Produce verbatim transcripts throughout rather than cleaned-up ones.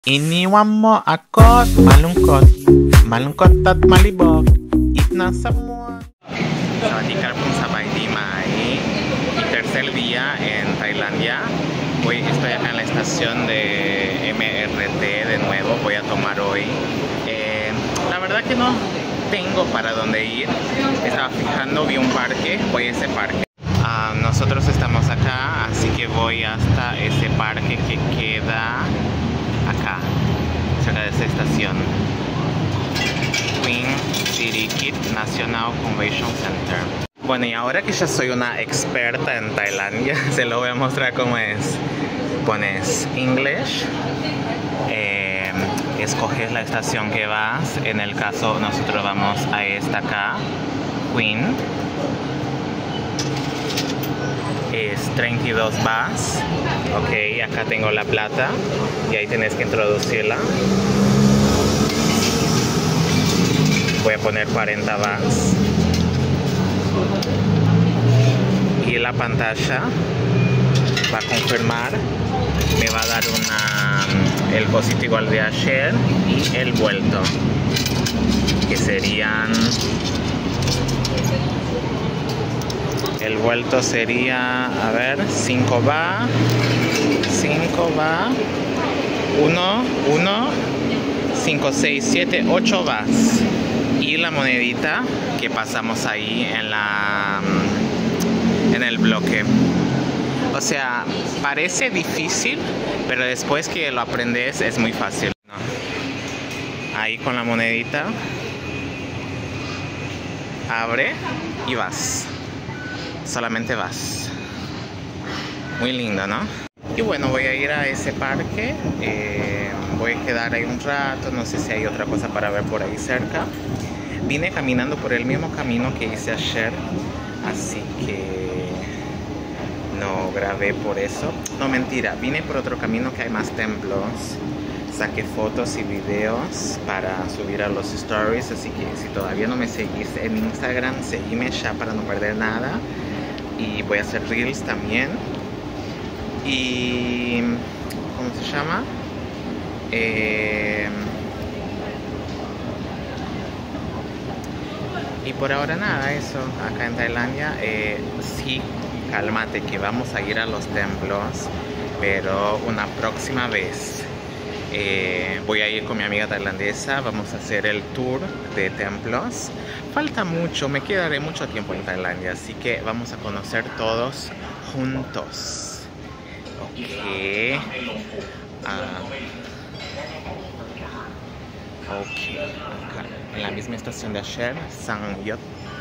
Iniwan mo ako malungkot, malungkot at malibog, itnasa mo. Sawadee kung sabay di mai. Mi tercer día en Tailandia. Hoy estoy acá en la estación de M R T de nuevo. Voy a tomar hoy. Eh, la verdad que no tengo para dónde ir. Estaba fijando, vi un parque, voy a ese parque. Uh, nosotros estamos acá, así que voy hasta ese parque que queda acá, cerca de esa estación. Queen Sirikit National Convention Center. Bueno, y ahora que ya soy una experta en Tailandia, se lo voy a mostrar cómo es. Pones English, eh, escoges la estación que vas. En el caso, nosotros vamos a esta acá, Queen. Es treinta y dos bahts. Ok, acá tengo la plata y ahí tenés que introducirla. Voy a poner cuarenta bahts. Y la pantalla va a confirmar. Me va a dar una, el cosito igual de ayer y el vuelto, que serían... El vuelto sería, a ver, cinco baht, cinco baht, uno, uno, cinco, seis, siete, ocho bahts. Y la monedita que pasamos ahí en la en el bloque. O sea, parece difícil, pero después que lo aprendes es muy fácil, ¿no? Ahí con la monedita, abre y vas. Solamente vas. Muy lindo, ¿no? Y bueno, voy a ir a ese parque. Eh, voy a quedar ahí un rato. No sé si hay otra cosa para ver por ahí cerca. Vine caminando por el mismo camino que hice ayer, así que no grabé por eso. No, mentira, vine por otro camino que hay más templos. Saqué fotos y videos para subir a los stories, así que si todavía no me seguís en Instagram, seguime ya para no perder nada. Y voy a hacer reels también. Y... ¿cómo se llama? Eh, y por ahora nada, eso. Acá en Tailandia, eh, sí, cálmate que vamos a ir a los templos, pero una próxima vez. Eh, voy a ir con mi amiga tailandesa, vamos a hacer el tour de templos. Falta mucho, me quedaré mucho tiempo en Tailandia, así que vamos a conocer todos juntos. Ok. Ah. Ok. Acá, en la misma estación de ayer, Sangyot.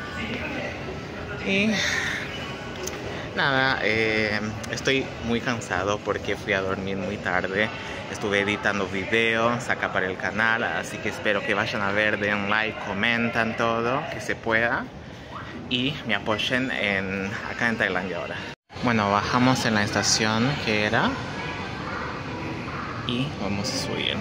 Y... nada, eh, estoy muy cansado porque fui a dormir muy tarde. Estuve editando videos acá para el canal, así que espero que vayan a ver, den like, comentan todo, que se pueda. Y me apoyen en, acá en Tailandia ahora. Bueno, bajamos en la estación que era. Y vamos a subir.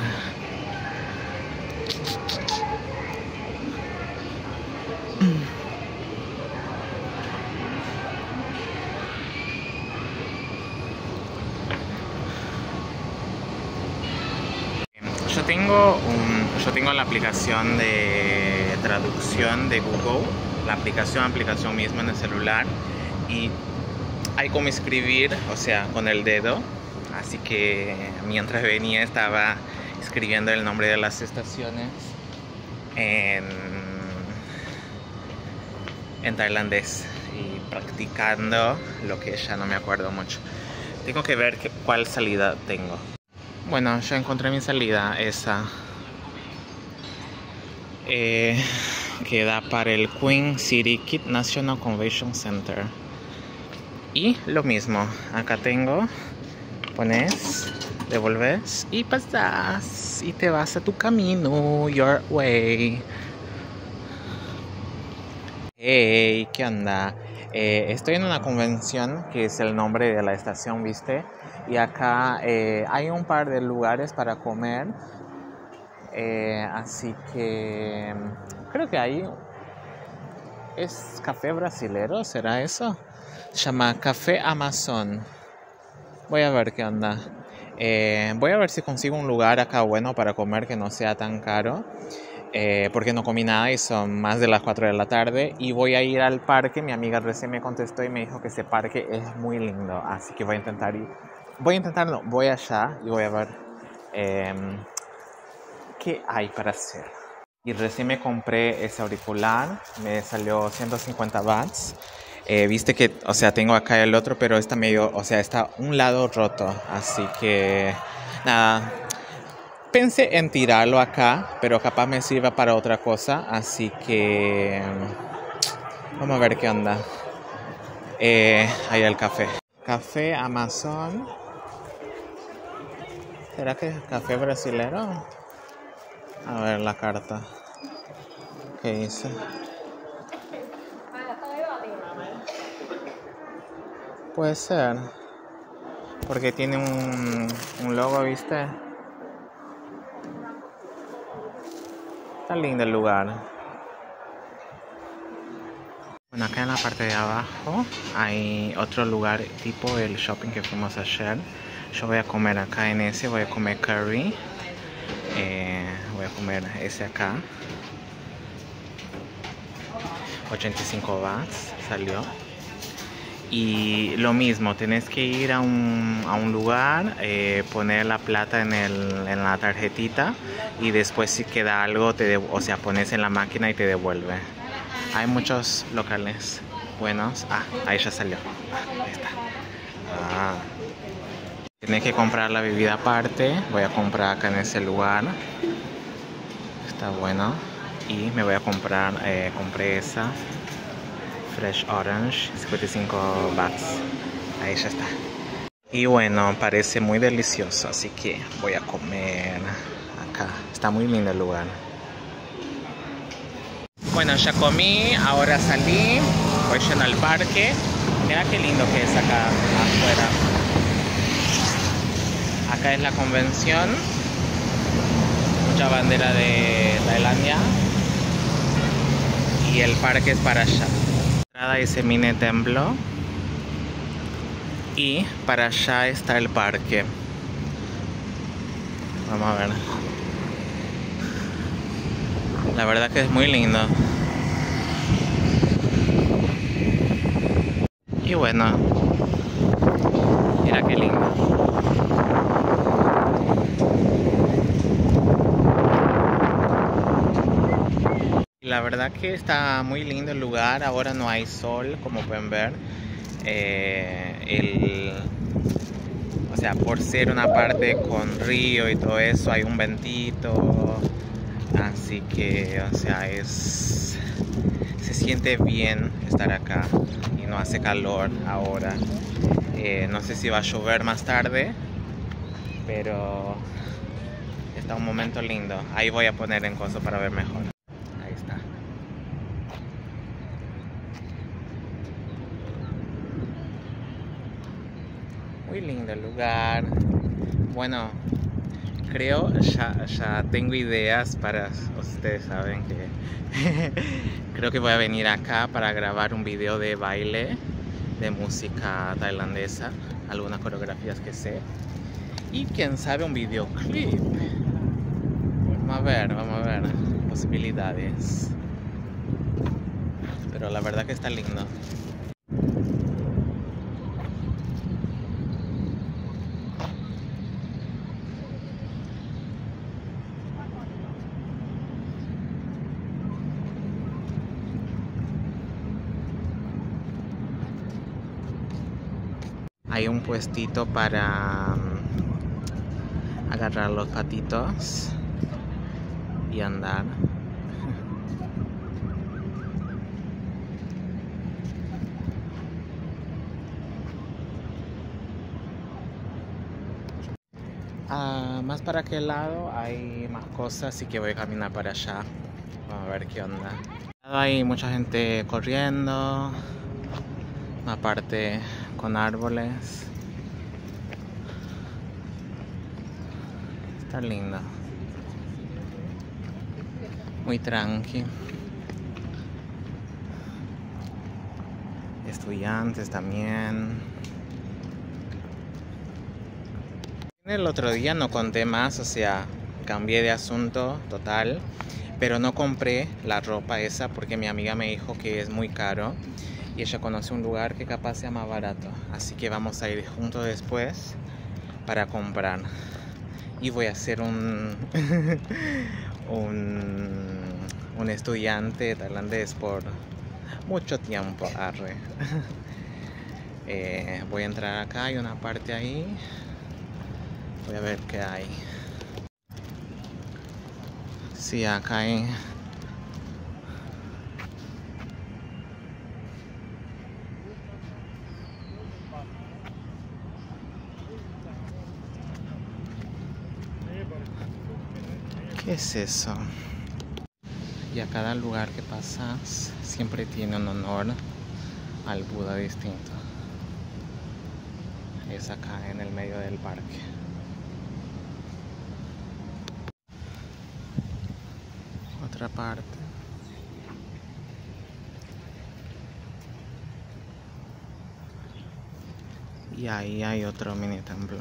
Yo tengo, un, yo tengo la aplicación de traducción de Google, la aplicación, aplicación misma en el celular, y hay como escribir, o sea, con el dedo, así que mientras venía estaba escribiendo el nombre de las estaciones en, en tailandés y practicando lo que ya no me acuerdo mucho. Tengo que ver que, cuál salida tengo. Bueno, ya encontré mi salida, esa eh, que da para el Queen Sirikit National Convention Center. Y lo mismo, acá tengo, pones, devolves y pasas y te vas a tu camino, your way. Hey, ¿qué onda? Eh, estoy en una convención que es el nombre de la estación, ¿viste? Y acá eh, hay un par de lugares para comer, eh, así que creo que ahí es café brasilero, ¿será eso? Se llama Café Amazon. Voy a ver qué onda. Eh, voy a ver si consigo un lugar acá bueno para comer que no sea tan caro. Eh, porque no comí nada y son más de las cuatro de la tarde. Y voy a ir al parque. Mi amiga recién me contestó y me dijo que ese parque es muy lindo. Así que voy a intentar ir. Voy a intentar, no, voy allá y voy a ver eh, qué hay para hacer. Y recién me compré ese auricular. Me salió ciento cincuenta watts. Eh, viste que, o sea, tengo acá el otro, pero está medio, o sea, está un lado roto. Así que, nada. Pensé en tirarlo acá, pero capaz me sirva para otra cosa. Así que, vamos a ver qué onda. Eh, ahí el café. Café Amazon. ¿Será que es café brasilero? A ver la carta. ¿Qué dice? Puede ser. Porque tiene un, un logo, ¿viste? Está lindo el lugar. Bueno, acá en la parte de abajo hay otro lugar tipo el shopping que fuimos ayer. Yo voy a comer acá en ese, voy a comer curry. Eh, voy a comer ese acá. ochenta y cinco watts salió. Y lo mismo, tenés que ir a un, a un lugar, eh, poner la plata en, el, en la tarjetita y después si queda algo, te de, o sea, pones en la máquina y te devuelve. Hay muchos locales buenos. Ah, ahí ya salió. Ahí está. Ah. Tienes que comprar la bebida aparte. Voy a comprar acá en ese lugar. Está bueno. Y me voy a comprar, eh, compré esa. Fresh Orange, cincuenta y cinco watts. Ahí ya está. Y bueno, parece muy delicioso, así que voy a comer acá. Está muy lindo el lugar. Bueno, ya comí, ahora salí, voy yendo al parque. Mira qué lindo que es acá afuera. Acá es la convención. Mucha bandera de Tailandia. Y el parque es para allá. Ese mini templo y para allá está el parque. Vamos a ver. La verdad que es muy lindo. Y bueno, mira qué lindo. La verdad que está muy lindo el lugar. Ahora no hay sol, como pueden ver. Eh, el, o sea, por ser una parte con río y todo eso, hay un ventito. Así que, o sea, es se siente bien estar acá y no hace calor ahora. Eh, no sé si va a llover más tarde, pero está un momento lindo. Ahí voy a poner en coso para ver mejor. Muy lindo el lugar. Bueno, creo ya, ya tengo ideas para... Ustedes saben que... creo que voy a venir acá para grabar un video de baile, de música tailandesa, algunas coreografías que sé. Y quién sabe un videoclip. Vamos a ver, vamos a ver posibilidades. Pero la verdad que está lindo. Hay un puestito para um, agarrar los patitos y andar. Uh, más para aquel lado hay más cosas, así que voy a caminar para allá. Vamos a ver qué onda. Hay mucha gente corriendo, aparte con árboles. Está lindo. Muy tranqui. Estudiantes también. El otro día no conté más, o sea, cambié de asunto total, pero no compré la ropa esa porque mi amiga me dijo que es muy caro y ella conoce un lugar que capaz sea más barato, así que vamos a ir juntos después para comprar. Y voy a ser un un, un estudiante tailandés por mucho tiempo. Arre. eh, voy a entrar acá, hay una parte ahí. Voy a ver qué hay. Sí, acá hay. ¿Qué es eso? Y a cada lugar que pasas siempre tiene un honor al Buda distinto. Es acá en el medio del parque. Otra parte. Y ahí hay otro mini templo.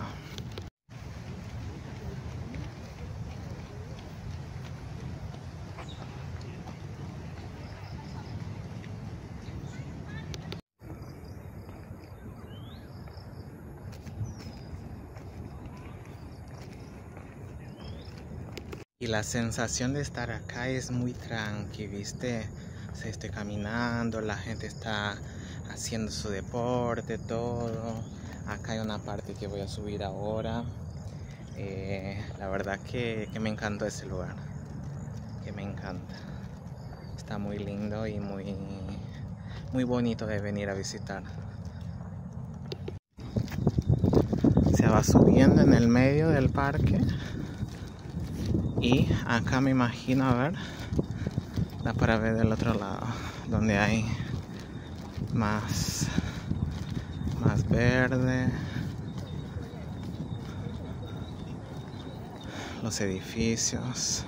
Y la sensación de estar acá es muy tranqui, ¿viste? Se esté caminando, la gente está haciendo su deporte, todo. Acá hay una parte que voy a subir ahora. Eh, la verdad que, que me encantó ese lugar. Que me encanta. Está muy lindo y muy, muy bonito de venir a visitar. Se va subiendo en el medio del parque. Y acá me imagino, a ver, da para ver del otro lado, donde hay más, más verde, los edificios.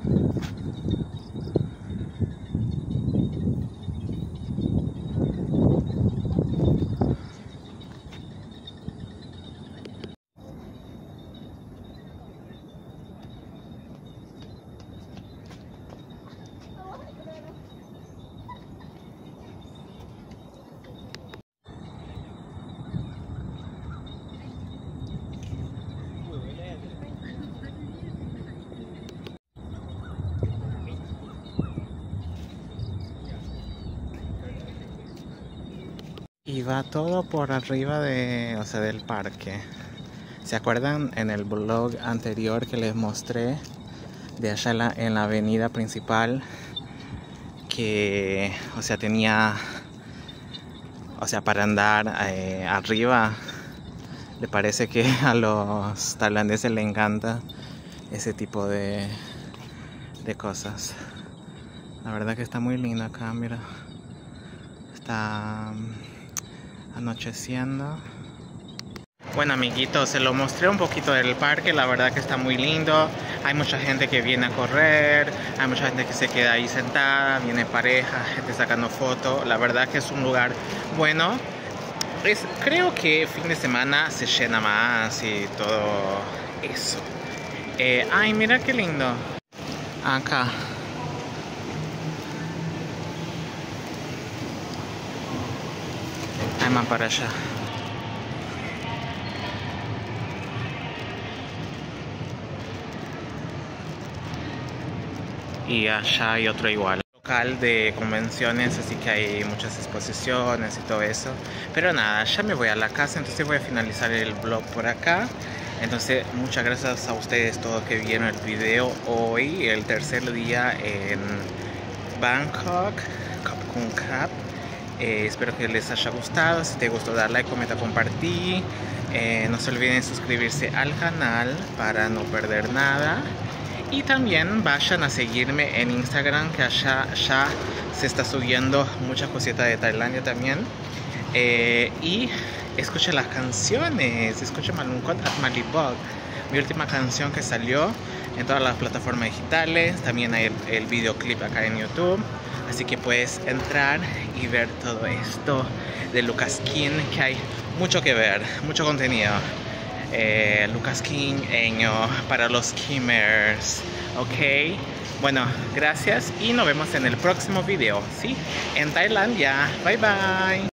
Y va todo por arriba de, o sea, del parque. ¿Se acuerdan en el vlog anterior que les mostré de allá en la, en la avenida principal que, o sea, tenía, o sea, para andar eh, arriba? Le parece que a los tailandeses les encanta ese tipo de, de cosas. La verdad que está muy lindo acá, mira. Está anocheciendo. Bueno, amiguitos, se lo mostré un poquito del parque. La verdad que está muy lindo. Hay mucha gente que viene a correr, hay mucha gente que se queda ahí sentada, viene pareja, gente sacando fotos. La verdad que es un lugar bueno. Es, creo que fin de semana se llena más y todo eso. Eh, ay, mira qué lindo. Acá. Hay más para allá. Y allá hay otro igual. Local de convenciones, así que hay muchas exposiciones y todo eso. Pero nada, ya me voy a la casa, entonces voy a finalizar el vlog por acá. Entonces, muchas gracias a ustedes todos que vieron el video hoy, el tercer día en Bangkok, Kop Khun Kap. Eh, espero que les haya gustado. Si te gustó, dar like, comenta, compartir. Eh, no se olviden suscribirse al canal para no perder nada. Y también vayan a seguirme en Instagram, que allá ya se está subiendo muchas cositas de Tailandia también. Eh, y escuchen las canciones, escuchen Malungkot at Malibog, mi última canción que salió en todas las plataformas digitales. También hay el, el videoclip acá en YouTube. Así que puedes entrar y ver todo esto de Lucas Skin, que hay mucho que ver, mucho contenido. eh, lukaskinheño para los Kimmers, ok. Bueno, gracias y nos vemos en el próximo video, ¿sí? En Tailandia. Bye bye.